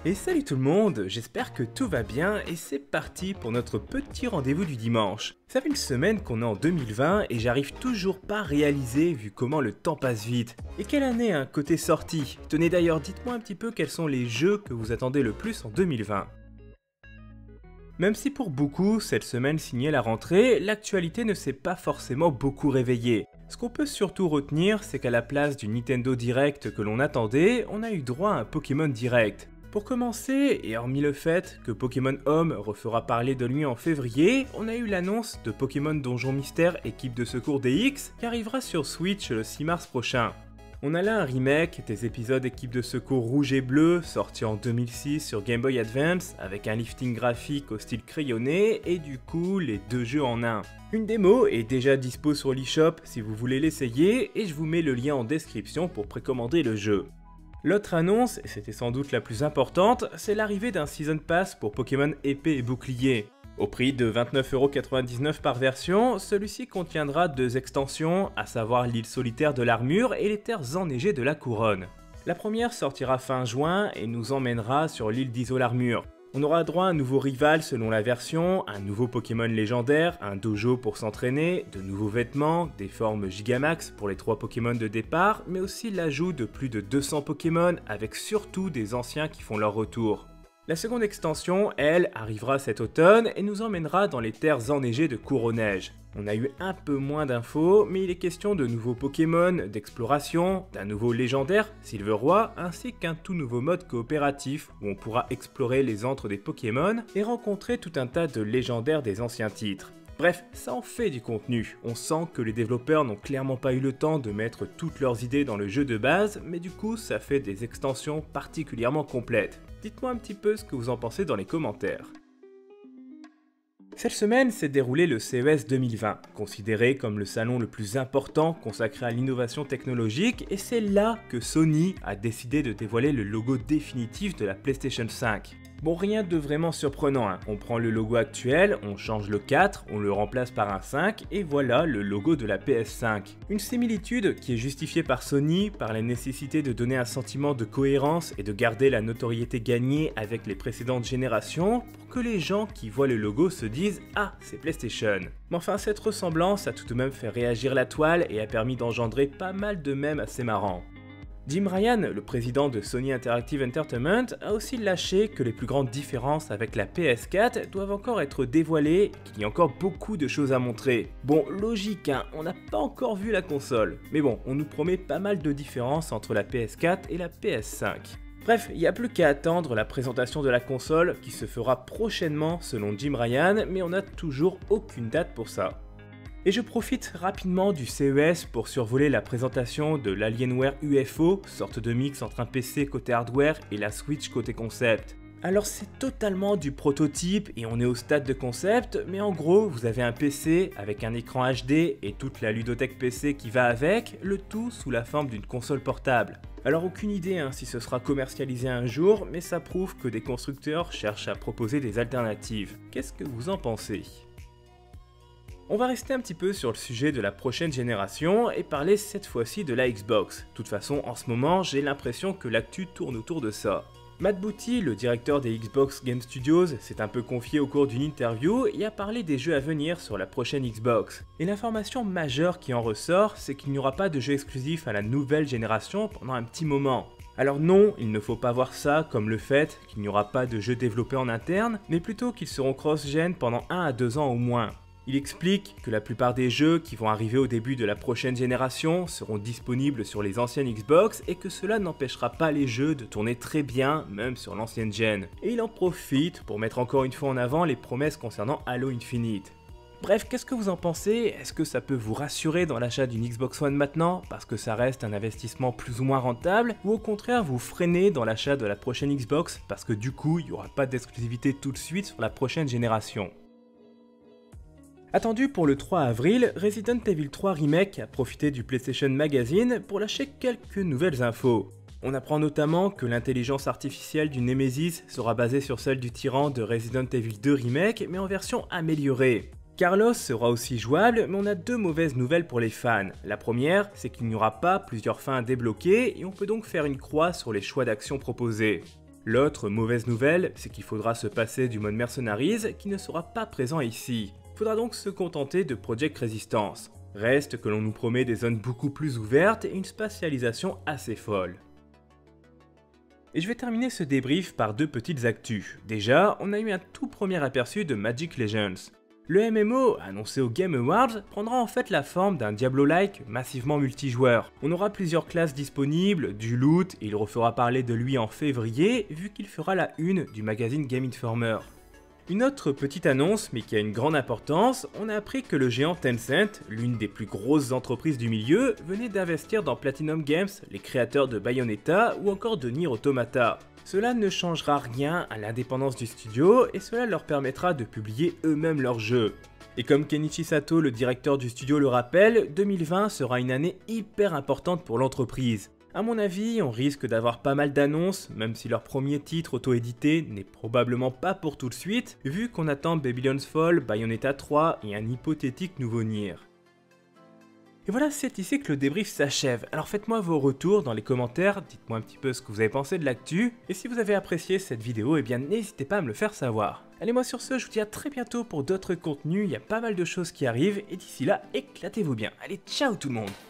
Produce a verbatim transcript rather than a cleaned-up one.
Et salut tout le monde, j'espère que tout va bien et c'est parti pour notre petit rendez-vous du dimanche. Ça fait une semaine qu'on est en deux mille vingt et j'arrive toujours pas à réaliser vu comment le temps passe vite. Et quelle année hein, côté sortie? Tenez d'ailleurs, dites-moi un petit peu quels sont les jeux que vous attendez le plus en deux mille vingt. Même si pour beaucoup, cette semaine signait la rentrée, l'actualité ne s'est pas forcément beaucoup réveillée. Ce qu'on peut surtout retenir, c'est qu'à la place du Nintendo Direct que l'on attendait, on a eu droit à un Pokémon Direct. Pour commencer, et hormis le fait que Pokémon Home refera parler de lui en février, on a eu l'annonce de Pokémon Donjon Mystère Équipe de Secours D X qui arrivera sur Switch le six mars prochain. On a là un remake des épisodes Équipe de Secours Rouge et Bleu sortis en deux mille six sur Game Boy Advance avec un lifting graphique au style crayonné et du coup les deux jeux en un. Une démo est déjà dispo sur l'eShop si vous voulez l'essayer et je vous mets le lien en description pour précommander le jeu. L'autre annonce, et c'était sans doute la plus importante, c'est l'arrivée d'un Season Pass pour Pokémon Épée et Bouclier. Au prix de vingt-neuf euros quatre-vingt-dix-neuf par version, celui-ci contiendra deux extensions, à savoir l'île solitaire de l'armure et les terres enneigées de la couronne. La première sortira fin juin et nous emmènera sur l'île d'Isolarmure. On aura droit à un nouveau rival selon la version, un nouveau Pokémon légendaire, un dojo pour s'entraîner, de nouveaux vêtements, des formes Gigamax pour les trois Pokémon de départ, mais aussi l'ajout de plus de deux cents Pokémon avec surtout des anciens qui font leur retour. La seconde extension, elle, arrivera cet automne et nous emmènera dans les terres enneigées de Couronnège. On a eu un peu moins d'infos, mais il est question de nouveaux Pokémon, d'exploration, d'un nouveau légendaire, Silveroi, ainsi qu'un tout nouveau mode coopératif où on pourra explorer les antres des Pokémon et rencontrer tout un tas de légendaires des anciens titres. Bref, ça en fait du contenu. On sent que les développeurs n'ont clairement pas eu le temps de mettre toutes leurs idées dans le jeu de base, mais du coup ça fait des extensions particulièrement complètes. Dites-moi un petit peu ce que vous en pensez dans les commentaires. Cette semaine s'est déroulé le C E S deux mille vingt, considéré comme le salon le plus important consacré à l'innovation technologique, et c'est là que Sony a décidé de dévoiler le logo définitif de la PlayStation cinq. Bon, rien de vraiment surprenant, hein. On prend le logo actuel, on change le quatre, on le remplace par un cinq, et voilà le logo de la P S cinq. Une similitude qui est justifiée par Sony par la nécessité de donner un sentiment de cohérence et de garder la notoriété gagnée avec les précédentes générations pour que les gens qui voient le logo se disent « Ah, c'est PlayStation ». Mais enfin, cette ressemblance a tout de même fait réagir la toile et a permis d'engendrer pas mal de mèmes assez marrants. Jim Ryan, le président de Sony Interactive Entertainment, a aussi lâché que les plus grandes différences avec la P S quatre doivent encore être dévoilées et qu'il y a encore beaucoup de choses à montrer. Bon, logique, hein, on n'a pas encore vu la console, mais bon, on nous promet pas mal de différences entre la P S quatre et la P S cinq. Bref, il n'y a plus qu'à attendre la présentation de la console qui se fera prochainement selon Jim Ryan, mais on n'a toujours aucune date pour ça. Et je profite rapidement du C E S pour survoler la présentation de l'Alienware U F O, sorte de mix entre un P C côté hardware et la Switch côté concept. Alors c'est totalement du prototype et on est au stade de concept, mais en gros vous avez un P C avec un écran H D et toute la ludothèque P C qui va avec, le tout sous la forme d'une console portable. Alors aucune idée hein, si ce sera commercialisé un jour, mais ça prouve que des constructeurs cherchent à proposer des alternatives. Qu'est-ce que vous en pensez ? On va rester un petit peu sur le sujet de la prochaine génération et parler cette fois-ci de la Xbox. De toute façon, en ce moment, j'ai l'impression que l'actu tourne autour de ça. Matt Booty, le directeur des Xbox Game Studios, s'est un peu confié au cours d'une interview et a parlé des jeux à venir sur la prochaine Xbox. Et l'information majeure qui en ressort, c'est qu'il n'y aura pas de jeux exclusifs à la nouvelle génération pendant un petit moment. Alors non, il ne faut pas voir ça comme le fait qu'il n'y aura pas de jeux développés en interne, mais plutôt qu'ils seront cross-gen pendant un à deux ans au moins. Il explique que la plupart des jeux qui vont arriver au début de la prochaine génération seront disponibles sur les anciennes Xbox et que cela n'empêchera pas les jeux de tourner très bien, même sur l'ancienne gen. Et il en profite pour mettre encore une fois en avant les promesses concernant Halo Infinite. Bref, qu'est-ce que vous en pensez? Est-ce que ça peut vous rassurer dans l'achat d'une Xbox One maintenant, parce que ça reste un investissement plus ou moins rentable, ou au contraire vous freinez dans l'achat de la prochaine Xbox, parce que du coup il n'y aura pas d'exclusivité tout de suite sur la prochaine génération? Attendu pour le trois avril, Resident Evil trois Remake a profité du PlayStation Magazine pour lâcher quelques nouvelles infos. On apprend notamment que l'intelligence artificielle du Nemesis sera basée sur celle du tyran de Resident Evil deux Remake, mais en version améliorée. Carlos sera aussi jouable, mais on a deux mauvaises nouvelles pour les fans. La première, c'est qu'il n'y aura pas plusieurs fins à débloquer, et on peut donc faire une croix sur les choix d'action proposés. L'autre mauvaise nouvelle, c'est qu'il faudra se passer du mode Mercenaries qui ne sera pas présent ici. Il faudra donc se contenter de Project Resistance. Reste que l'on nous promet des zones beaucoup plus ouvertes et une spatialisation assez folle. Et je vais terminer ce débrief par deux petites actus. Déjà, on a eu un tout premier aperçu de Magic Legends. Le M M O, annoncé au Game Awards, prendra en fait la forme d'un Diablo-like massivement multijoueur. On aura plusieurs classes disponibles, du loot, et il refera parler de lui en février, vu qu'il fera la une du magazine Game Informer. Une autre petite annonce, mais qui a une grande importance, on a appris que le géant Tencent, l'une des plus grosses entreprises du milieu, venait d'investir dans Platinum Games, les créateurs de Bayonetta ou encore de Nier Automata. Cela ne changera rien à l'indépendance du studio et cela leur permettra de publier eux-mêmes leurs jeux. Et comme Kenichi Sato, le directeur du studio, le rappelle, deux mille vingt sera une année hyper importante pour l'entreprise. A mon avis, on risque d'avoir pas mal d'annonces, même si leur premier titre auto-édité n'est probablement pas pour tout de suite, vu qu'on attend Babylon's Fall, Bayonetta trois et un hypothétique nouveau Nier. Et voilà, c'est ici que le débrief s'achève. Alors faites-moi vos retours dans les commentaires, dites-moi un petit peu ce que vous avez pensé de l'actu, et si vous avez apprécié cette vidéo, eh bien n'hésitez pas à me le faire savoir. Allez, moi sur ce, je vous dis à très bientôt pour d'autres contenus, il y a pas mal de choses qui arrivent, et d'ici là, éclatez-vous bien. Allez, ciao tout le monde!